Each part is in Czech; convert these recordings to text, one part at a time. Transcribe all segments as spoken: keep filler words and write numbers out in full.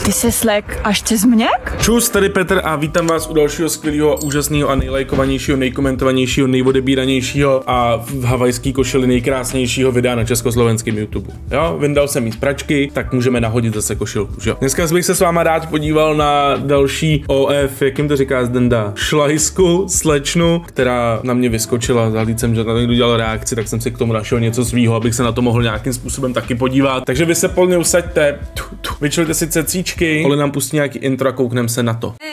Ty jsi slek až přes měk? Čus, tady Petr a vítám vás u dalšího skvělého, úžasného a nejlajkovanějšího, nejkomentovanějšího, nejodebíranějšího a v havajský košili nejkrásnějšího videa na československém YouTube. Jo, vyndal jsem jí z pračky, tak můžeme nahodit zase košilku, jo. Dneska bych se s váma rád podíval na další O F, jak jim to říká Zdenda, šlajsku, slečnu, která na mě vyskočila, zahlíd jsem, že na někdo dělal reakci, tak jsem si k tomu našel něco svýho, abych se na to mohl nějakým způsobem taky podívat. Takže vy se plně usaďte, vyčujte si cecíčky, ale nám pustí nějaký intro a koukneme se na to.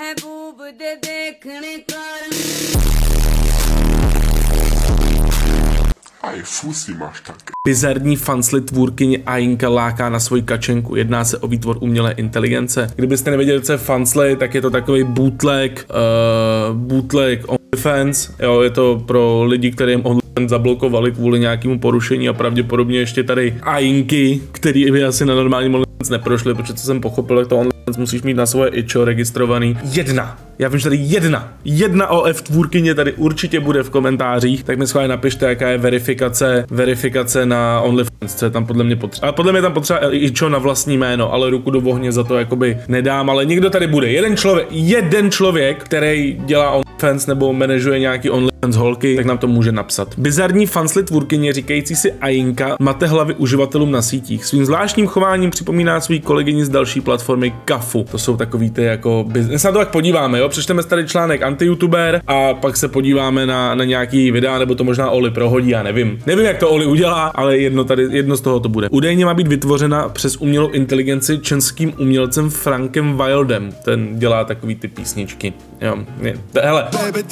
Aj fusy máš tak. Bizarní fansly tvůrkyně Ainka láká na svoji kačenku. Jedná se o výtvor umělé inteligence. Kdybyste nevěděli, co je fansly, tak je to takový bootleg, uh, bootleg OnlyFans. Jo, je to pro lidi, kterým OnlyFans zablokovali kvůli nějakému porušení a pravděpodobně ještě tady Ainky, který by asi na normálním OnlyFans neprošli, protože co jsem pochopil, tak to OnlyFans musíš mít na svoje ičo registrovaný. Jedna. Já vím, že tady jedna. Jedna O F tvůrkyně tady určitě bude v komentářích, tak mi schválně napište, jaká je verifikace, verifikace na OnlyFans, co je tam podle mě potřeba. Ale podle mě tam potřeba ičo na vlastní jméno, ale ruku do ohně za to jakoby nedám, ale někdo tady bude. Jeden člověk, jeden člověk, který dělá OnlyFans nebo manažuje nějaký OnlyFans holky, tak nám to může napsat. Bizarní fansly tvůrkyně říkající si Ainka mate hlavy uživatelům na sítích. Svým zvláštním chováním připomíná svou kolegyni z další platformy Kafu. To jsou takový ty jako biz... se na to tak podíváme, jo? Přečteme tady článek anti-youtuber a pak se podíváme na, na nějaký videa, nebo to možná Oli prohodí, já nevím. Nevím, jak to Oli udělá, ale jedno tady, jedno z toho to bude. Údajně má být vytvořena přes umělou inteligenci českým umělcem Frankem Wildem. Ten dělá takový ty písničky. Jo, je. Hele.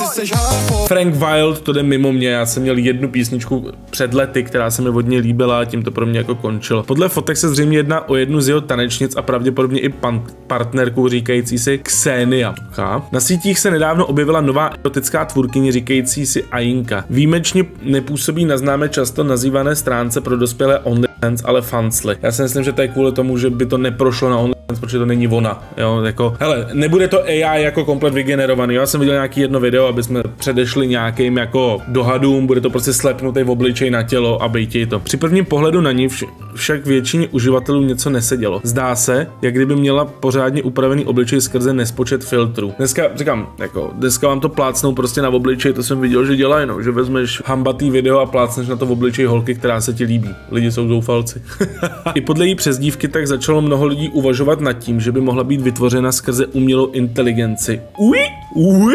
Frank Wild, to jde mimo mě, já jsem měl jednu písničku před lety, která se mi hodně líbila a tím to pro mě jako končilo. Podle fotek se zřejmě jedná o jednu z jeho tanečnic a pravděpodobně i pan, partnerku říkající si Ksenia. Na sítích se nedávno objevila nová erotická tvůrkyně říkající si Ainka. Výjimečně nepůsobí na známé často nazývané stránce pro dospělé OnlyFans, ale fansly. Já si myslím, že to je kvůli tomu, že by to neprošlo na OnlyFans, protože to není ona. Jo, jako, hele, nebude to A I jako komplet vygenerovaný. Já jsem viděl nějaký jedno video, aby jsme předešli nějakým jako dohadům, bude to prostě slepnutý v obličej na tělo a bejtěj to. Při prvním pohledu na ní vš však většině uživatelů něco nesedělo. Zdá se, jak kdyby měla pořádně upravený obličej skrze nespočet filtrů. Dneska říkám, jako, dneska vám to plácnou prostě na obličej, to jsem viděl, že dělají, no, že vezmeš hambatý video a plácneš na to v obličej holky, která se ti líbí. Lidi jsou zoufalci. I podle její přezdívky tak začalo mnoho lidí uvažovat nad tím, že by mohla být vytvořena skrze umělou inteligenci. Ui, ui.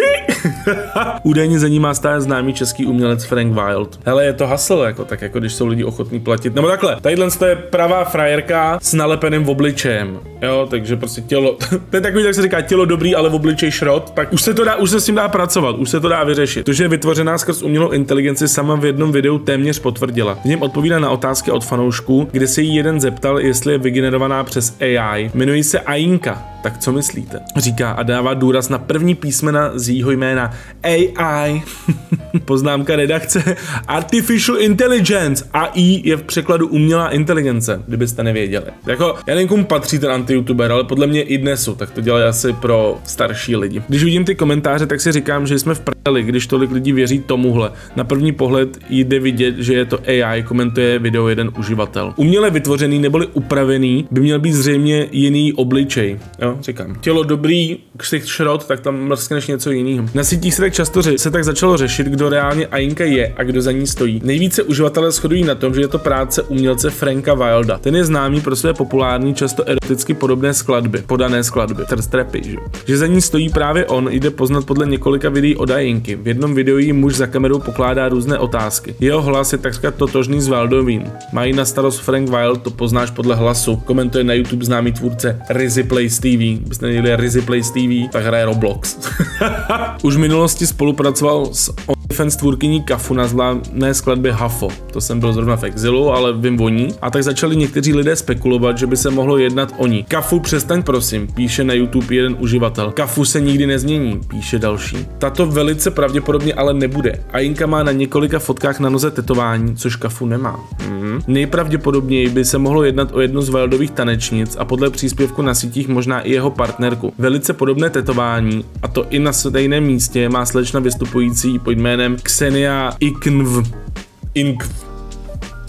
Údajně za ní má stát známý český umělec Frank Wild. Hele, je to hustle, jako, tak jako když jsou lidi ochotní platit. Nebo takhle, tadyhle to je pravá frajerka s nalepeným obličejem. Jo, takže prostě tělo, to je takový, tak se říká, tělo dobrý, ale v obličej šrot, tak už se to dá, už se s tím dá pracovat, už se to dá vyřešit. To, že je vytvořená skrz umělou inteligenci, sama v jednom videu téměř potvrdila. V něm odpovídá na otázky od fanoušků, kde se jí jeden zeptal, jestli je vygenerovaná přes A I. Jmenují se Ainka. Tak co myslíte? Říká a dává důraz na první písmena z jejího jména A I. Poznámka redakce Artificial Intelligence. A I je v překladu umělá inteligence, kdybyste nevěděli. Jako, já nevím, komu patří ten anti-youtuber, ale podle mě i dnesu, tak to dělají asi pro starší lidi. Když vidím ty komentáře, tak si říkám, že jsme v prdeli, když tolik lidí věří tomuhle. Na první pohled jde vidět, že je to A I, komentuje video jeden uživatel. Uměle vytvořený neboli upravený by měl být zřejmě jiný obličej. Jo, říkám. Tělo dobrý, ksicht šrot, tak tam mrskneš něco jiného. Na sítích se tak často ře- se tak začalo řešit, kdo reálně Ainka je a kdo za ní stojí. Nejvíce uživatelé shodují na tom, že je to práce umělce Franka Wilda. Ten je známý pro své populární, často eroticky podobné skladby, podané skladby, trstrapy, že? Že za ní stojí právě on, jde poznat podle několika videí od Ainky. V jednom videu jí muž za kamerou pokládá různé otázky. Jeho hlas je takřka totožný s Wildovým. Mají na starost Frank Wild, to poznáš podle hlasu. Komentuje na YouTube známý tvůrce Rizzy Plays T V. Byste nevěděli Rizzy Plays T V, tak hraje Roblox. Už v minulosti spolupracoval s OnlyFans tvůrkyní Kafu na známé skladbě Hafo. To jsem byl zrovna v exilu, ale vím o ní. A tak začali někteří lidé spekulovat, že by se mohlo jednat o ní. Kafu, přestaň prosím, píše na YouTube jeden uživatel. Kafu se nikdy nezmění, píše další. Tato velice pravděpodobně ale nebude. Ainka má na několika fotkách na noze tetování, což Kafu nemá. Mhm. Nejpravděpodobněji by se mohlo jednat o jednu z Wildových tanečnic a podle příspěvku na sítích možná i jeho partnerku. Velice podobné tetování, a to i na stejném místě, má slečna vystupující pod jménem Ksenia Iknv. Inkv.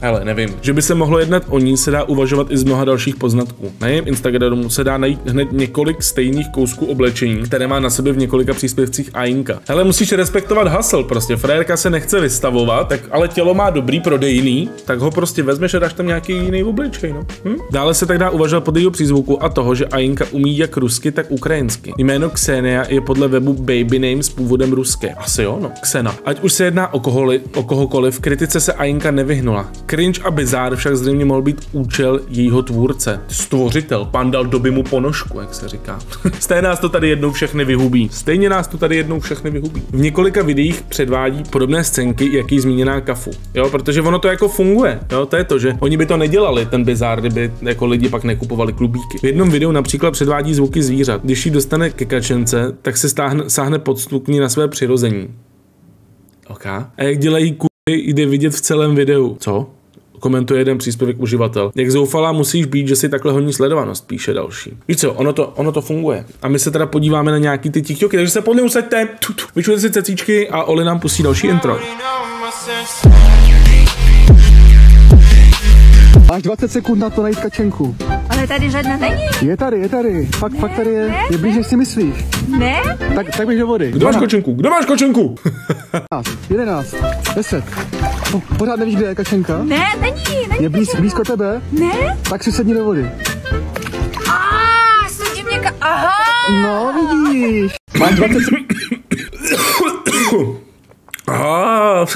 Hele, nevím. Že by se mohlo jednat o ní, se dá uvažovat i z mnoha dalších poznatků. Na jejím Instagramu se dá najít hned několik stejných kousků oblečení, které má na sobě v několika příspěvcích Ainka. Hele, musíš respektovat hustle, prostě. Frérka se nechce vystavovat, tak ale tělo má dobrý prodejný, tak ho prostě vezmeš a dáš tam nějaký jiný obličej, no. Hm? Dále se tak dá uvažovat pod jejího přízvuku a toho, že Ainka umí jak rusky, tak ukrajinsky. Jméno Ksenia je podle webu Baby Names původem ruské. Asi jo, no. Ksena. Ať už se jedná o, koholi, o kohokoliv, kritice se Ainka nevyhnula. Cringe a bizár však zřejmě mohl být účel jejího tvůrce. Stvořitel, pan dal doby mu ponožku, jak se říká. Stejně nás to tady jednou všechny vyhubí. Stejně nás to tady jednou všechny vyhubí. V několika videích předvádí podobné scénky, jaký zmíněná Kafu. Jo, protože ono to jako funguje. Jo, to je to, že oni by to nedělali, ten bizár, kdyby jako lidi pak nekupovali klubíky. V jednom videu například předvádí zvuky zvířat. Když jí dostane ke kačence, tak se stáhne, sáhne pod stupní na své přirození. OK. A jak dělají kurvy, jde vidět v celém videu. Co? Komentuje jeden příspěvek uživatel. Jak zoufalá musíš být, že si takhle honí sledovanost, píše další. Víš co, ono to, ono to funguje. A my se teda podíváme na nějaký ty tiktoky, takže se podle usaďte, vyčujte si cecíčky a Oli nám pustí další intro. Máš dvacet sekund na to najít kačenku. Ale tady žádná není. Je tady, je tady. Fakt, ne, fakt tady je. ne, Je blíž, než si myslíš. Ne? Tak, tak běž do vody. Kdo máš kočenku? Kdo máš kočenku? jedenáct, deset. Po, pořád nevíš, kde je kačenka? Ne, není, není. Je blíz, blízko tebe? Ne? Tak si sedni do vody. A sedí mě ka... Aha! No, vidíš. Máš dvacet sekund. Aha.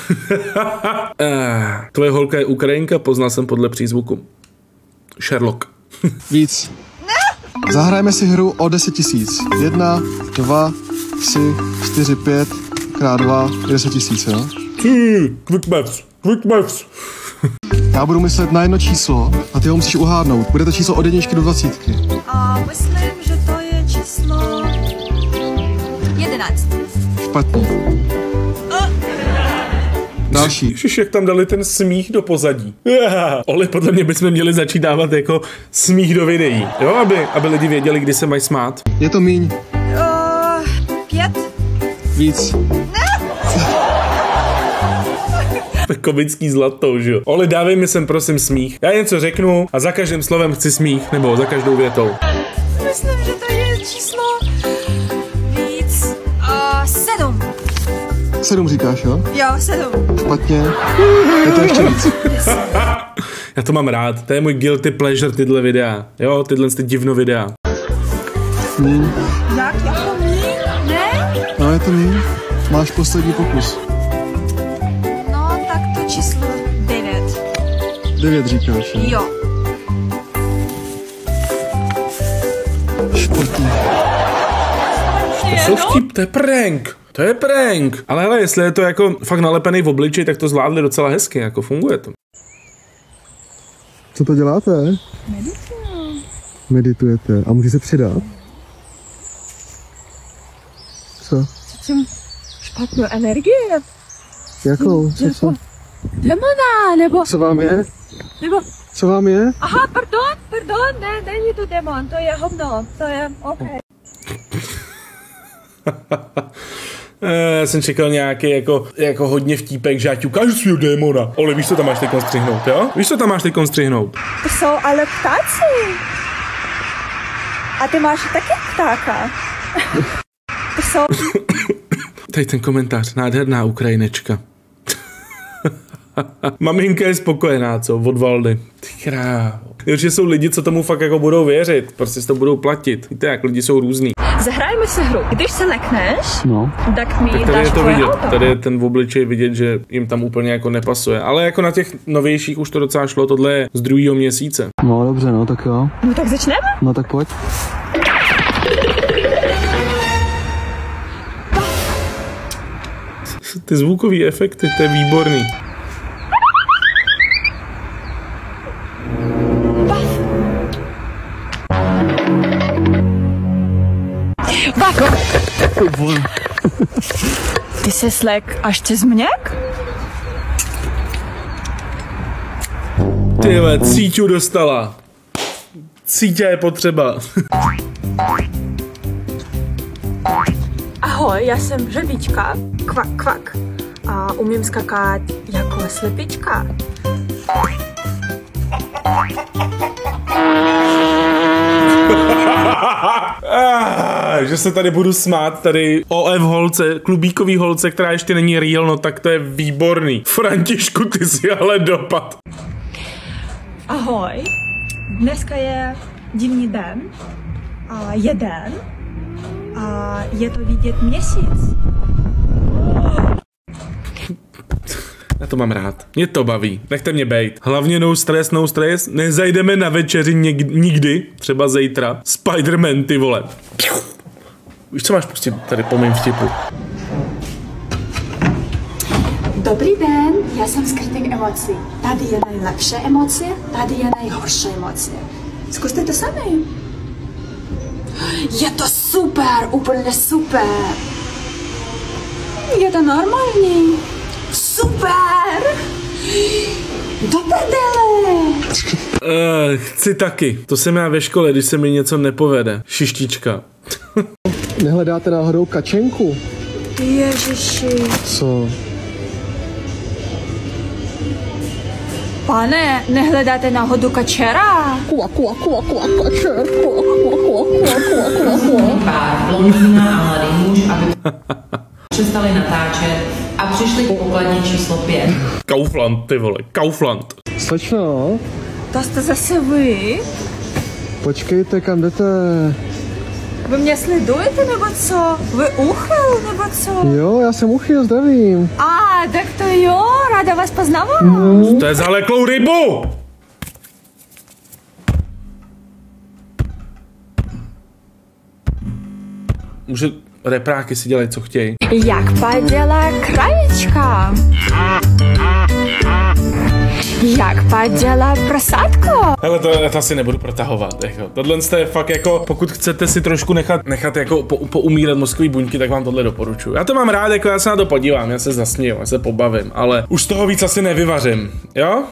Tvoje holka je Ukrajinka, poznal jsem podle přízvuku. Sherlock. Víc. Zahrajeme si hru o deset tisíc. Jedna, dva, tři, čtyři, pět, krát dva, deset tisíc, jo? Ty, quick maths, quick maths. Já budu myslet na jedno číslo a ty ho musíš uhádnout. Bude to číslo od jedničky do dvacítky. A myslím, že to je číslo... jedenáct. Špatně. Další. Ježiš, jak tam dali ten smích do pozadí. Oli, podle mě bychom měli začít dávat jako smích do videí. Jo, aby, aby lidi věděli, kdy se mají smát. Je to míň. Uh, pět. Víc. Komický zlato, že jo. Oli, dávej mi sem prosím smích. Já něco řeknu a za každým slovem chci smích, nebo za každou větou. Myslím, že to je číslo... víc. Uh, sedm. Sedm říkáš, jo? Jo, sedm. Špatně. Je to ještě víc. Já to mám rád. To je můj guilty pleasure, tyhle videa. Jo, tyhle ty divno videa. Míň. Jak? Jako míň? Ne? No, je to míň. Máš poslední pokus. No, tak to číslo devět. Devět říkáš, jo? Jo. Špatně. To jsou vtip, to je prank. To je prank. Ale hele, jestli je to jako fakt nalepený v obličeji, tak to zvládli docela hezky, jako funguje to. Co to děláte? Medituju. Meditujete. A můžete se přidat? Co? Cítím špatnou energii. Jakou? Co, co? Demona, nebo... Co vám je? Nebo... Co vám je? Aha, pardon, pardon, ne, není to demon, to je hovno, to je, OK. Já jsem čekal nějaký jako, jako hodně vtípek, že já ti ukážu svýho démona. Ole, víš, co tam máš teď střihnout, jo? Víš, co tam máš teď střihnout? To jsou ale ptáci. A ty máš taky ptáka. To jsou... Tady ten komentář, nádherná Ukrajinečka. Maminka je spokojená, co? Od Valdy. Ty krávo. Určitě jsou lidi, co tomu fakt jako budou věřit. Prostě si to budou platit. Víte, jak lidi jsou různý. Zahrajeme si hru. Když se lekneš, No. tak mi Tak tady dáš je to tvoje vidět. auto. Tady je ten v obličeji vidět, že jim tam úplně jako nepasuje. Ale jako na těch novějších už to docela šlo. Tohle je z druhého měsíce. No dobře, no tak jo. No tak začneme. No tak pojď. Ty zvukové efekty, to je výborný. Bako! Ty se slek až přes měk? Tyhle, cíťu dostala. Cítě je potřeba. Ahoj, já jsem želvička, kvak kvak a umím skákat jako slepička. Ah, že se tady budu smát tady O F holce, klubíkový holce, která ještě není real, no tak to je výborný. Františku, ty si ale dopad. Ahoj, dneska je divný den a je den a je to vidět měsíc. Já to mám rád. Mě to baví. Nechte mě bejt. Hlavně no stres, no stres. Nezajdeme na večeři něk- nikdy. Třeba zítra. Spider-Man, ty vole. Víš, co máš pustit tady po mým vtipu? Dobrý den, já jsem skrytek emocí. Tady je nejlepší emoce, tady je nejhorší emoce. Zkuste to sami. Je to super, úplně super. Je to normální. Super! Do prdele! Uh, chci taky. To jsem já ve škole, když se mi něco nepovede. Šištička. Nehledáte náhodou kačenku? Ježiši. Co? Pane, nehledáte náhodou kačera? Kua, kua, kua, kua, kačer, kua, kua, kua, kua, kua, kua, kua. Pár blondýna a mladý muž, aby přestali natáčet a přišli k pokladně číslo pět. Kaufland, ty vole, Kaufland. Slečno, To jste zase vy? počkejte, kam jdete? Vy mě sledujete nebo co? Vy uchyl nebo co? Jo, já jsem Uchyl, zdravím. A, tak to jo, ráda vás poznávám. To je zaleklou rybu! Může repráky si dělají, co chtějí. Jak paděla krajička? Jak paděla prosádko? Hele, to, to asi nebudu protahovat. Jako. Tohle je fakt jako, pokud chcete si trošku nechat, nechat jako po, poumírat mozkový buňky, tak vám tohle doporučuji. Já to mám rád, jako já se na to podívám, já se zasměju, já se pobavím, ale už z toho víc asi nevyvařím, jo?